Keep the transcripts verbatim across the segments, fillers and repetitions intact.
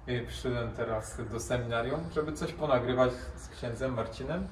I przyszedłem teraz do seminarium, żeby coś ponagrywać z księdzem Marcinem.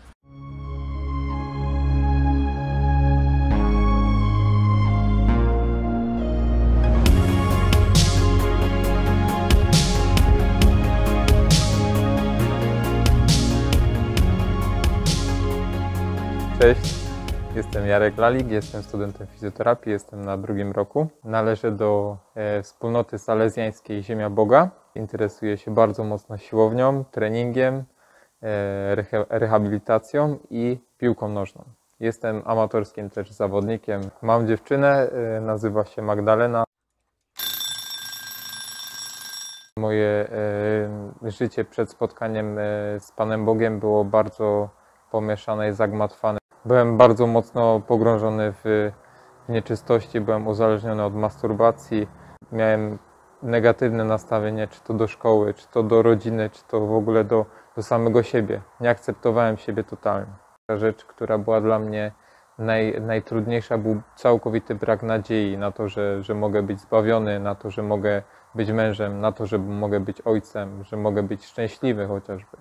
Cześć, jestem Jarek Lalik, jestem studentem fizjoterapii, jestem na drugim roku. Należę do e, wspólnoty salezjańskiej Ziemia Boga. Interesuję się bardzo mocno siłownią, treningiem, e, reha rehabilitacją i piłką nożną. Jestem amatorskim też zawodnikiem. Mam dziewczynę, e, nazywa się Magdalena. Moje e, życie przed spotkaniem e, z Panem Bogiem było bardzo pomieszane i zagmatwane. Byłem bardzo mocno pogrążony w nieczystości, byłem uzależniony od masturbacji. Miałem negatywne nastawienie, czy to do szkoły, czy to do rodziny, czy to w ogóle do, do samego siebie. Nie akceptowałem siebie totalnie. Ta rzecz, która była dla mnie naj, najtrudniejsza, był całkowity brak nadziei na to, że, że mogę być zbawiony, na to, że mogę być mężem, na to, że mogę być ojcem, że mogę być szczęśliwy chociażby.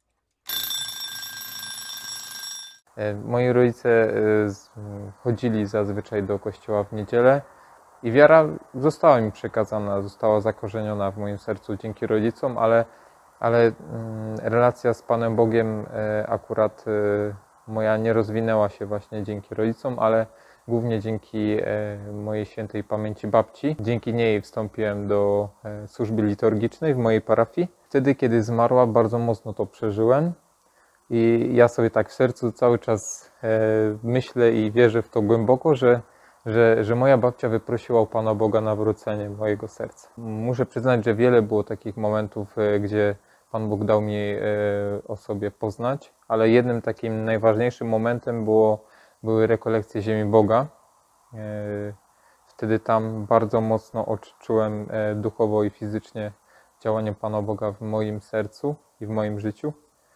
Moi rodzice chodzili zazwyczaj do kościoła w niedzielę i wiara została mi przekazana, została zakorzeniona w moim sercu dzięki rodzicom, ale, ale relacja z Panem Bogiem akurat moja nie rozwinęła się właśnie dzięki rodzicom, ale głównie dzięki mojej świętej pamięci babci. Dzięki niej wstąpiłem do służby liturgicznej w mojej parafii. Wtedy, kiedy zmarła, bardzo mocno to przeżyłem. I ja sobie tak w sercu cały czas e, myślę i wierzę w to głęboko, że, że, że moja babcia wyprosiła u Pana Boga nawrócenie mojego serca. Muszę przyznać, że wiele było takich momentów, e, gdzie Pan Bóg dał mi e, o sobie poznać, ale jednym takim najważniejszym momentem było, były rekolekcje Ziemi Boga. E, wtedy tam bardzo mocno odczułem e, duchowo i fizycznie działanie Pana Boga w moim sercu i w moim życiu.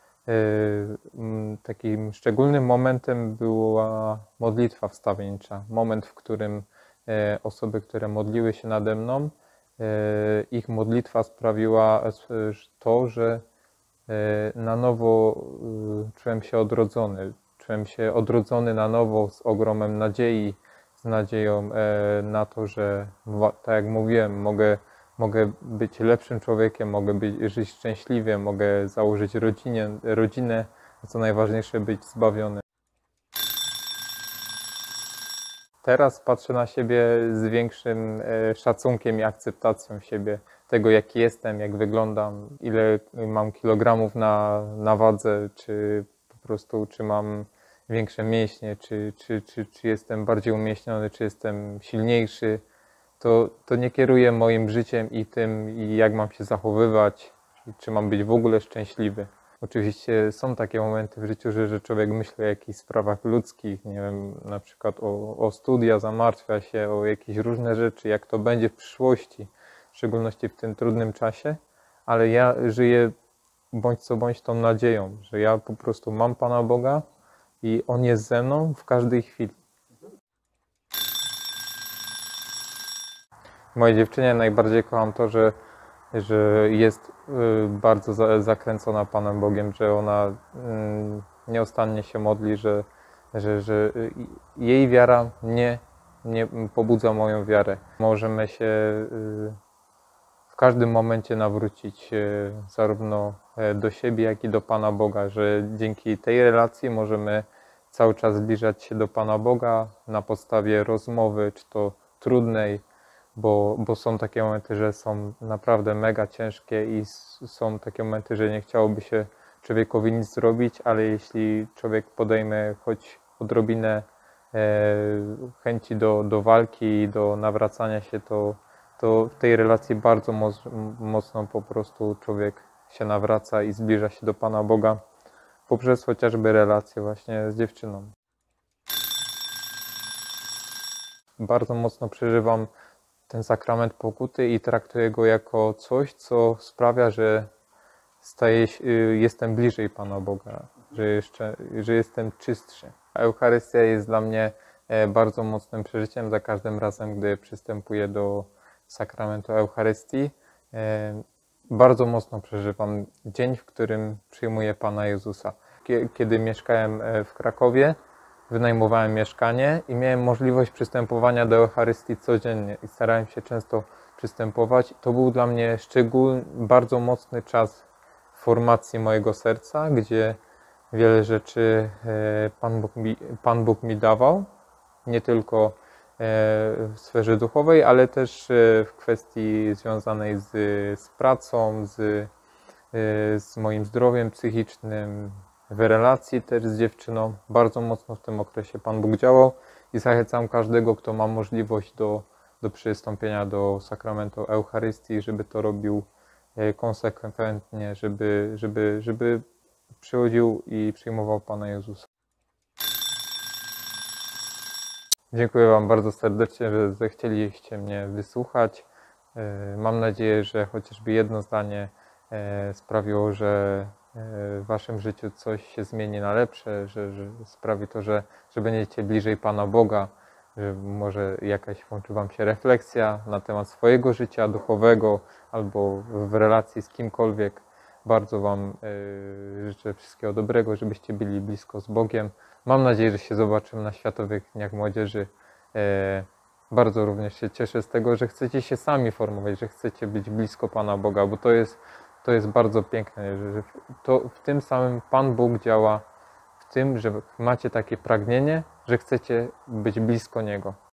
Takim szczególnym momentem była modlitwa wstawiennicza. Moment, w którym osoby, które modliły się nade mną, ich modlitwa sprawiła to, że na nowo czułem się odrodzony. Czułem się odrodzony na nowo z ogromem nadziei, z nadzieją na to, że, tak jak mówiłem, mogę Mogę być lepszym człowiekiem, mogę być, żyć szczęśliwie, mogę założyć rodzinę, rodzinę, a co najważniejsze, być zbawiony. Teraz patrzę na siebie z większym szacunkiem i akceptacją siebie, tego jaki jestem, jak wyglądam, ile mam kilogramów na, na wadze, czy po prostu, czy mam większe mięśnie, czy, czy, czy, czy jestem bardziej umieśniony, czy jestem silniejszy. To, to nie kieruje moim życiem i tym, i jak mam się zachowywać, czy mam być w ogóle szczęśliwy. Oczywiście są takie momenty w życiu, że, że człowiek myśli o jakichś sprawach ludzkich, nie wiem, na przykład o, o studia, zamartwia się o jakieś różne rzeczy, jak to będzie w przyszłości, w szczególności w tym trudnym czasie, ale ja żyję bądź co bądź tą nadzieją, że ja po prostu mam Pana Boga i On jest ze mną w każdej chwili. W mojej dziewczynie najbardziej kocham to, że, że jest bardzo zakręcona Panem Bogiem, że ona nieustannie się modli, że, że, że jej wiara nie, nie pobudza moją wiarę. Możemy się w każdym momencie nawrócić zarówno do siebie, jak i do Pana Boga, że dzięki tej relacji możemy cały czas zbliżać się do Pana Boga na podstawie rozmowy, czy to trudnej, Bo, bo są takie momenty, że są naprawdę mega ciężkie i są takie momenty, że nie chciałoby się człowiekowi nic zrobić, ale jeśli człowiek podejmie choć odrobinę e, chęci do, do walki i do nawracania się, to, to w tej relacji bardzo moc, mocno po prostu człowiek się nawraca i zbliża się do Pana Boga poprzez chociażby relację właśnie z dziewczyną. Bardzo mocno przeżywam ten sakrament pokuty i traktuję go jako coś, co sprawia, że staję się, jestem bliżej Pana Boga, że, jeszcze, że jestem czystszy. A Eucharystia jest dla mnie bardzo mocnym przeżyciem za każdym razem, gdy przystępuję do sakramentu Eucharystii. bardzo mocno przeżywam dzień, w którym przyjmuję Pana Jezusa. Kiedy mieszkałem w Krakowie, wynajmowałem mieszkanie i miałem możliwość przystępowania do Eucharystii codziennie i starałem się często przystępować. To był dla mnie szczególny, bardzo mocny czas formacji mojego serca, gdzie wiele rzeczy Pan Bóg mi, Pan Bóg mi dawał, nie tylko w sferze duchowej, ale też w kwestii związanej z, z pracą, z, z moim zdrowiem psychicznym, w relacji też z dziewczyną. Bardzo mocno w tym okresie Pan Bóg działał i zachęcam każdego, kto ma możliwość do, do przystąpienia do sakramentu Eucharystii, żeby to robił konsekwentnie, żeby, żeby, żeby przychodził i przyjmował Pana Jezusa. Dziękuję Wam bardzo serdecznie, że zechcieliście mnie wysłuchać. Mam nadzieję, że chociażby jedno zdanie sprawiło, że w Waszym życiu coś się zmieni na lepsze, że, że sprawi to, że, że będziecie bliżej Pana Boga, że może jakaś włączy Wam się refleksja na temat swojego życia duchowego albo w relacji z kimkolwiek. Bardzo Wam życzę wszystkiego dobrego, żebyście byli blisko z Bogiem. Mam nadzieję, że się zobaczymy na Światowych Dniach Młodzieży. Bardzo również się cieszę z tego, że chcecie się sami formować, że chcecie być blisko Pana Boga, bo to jest, to jest bardzo piękne, że to w tym samym Pan Bóg działa, w tym, że macie takie pragnienie, że chcecie być blisko Niego.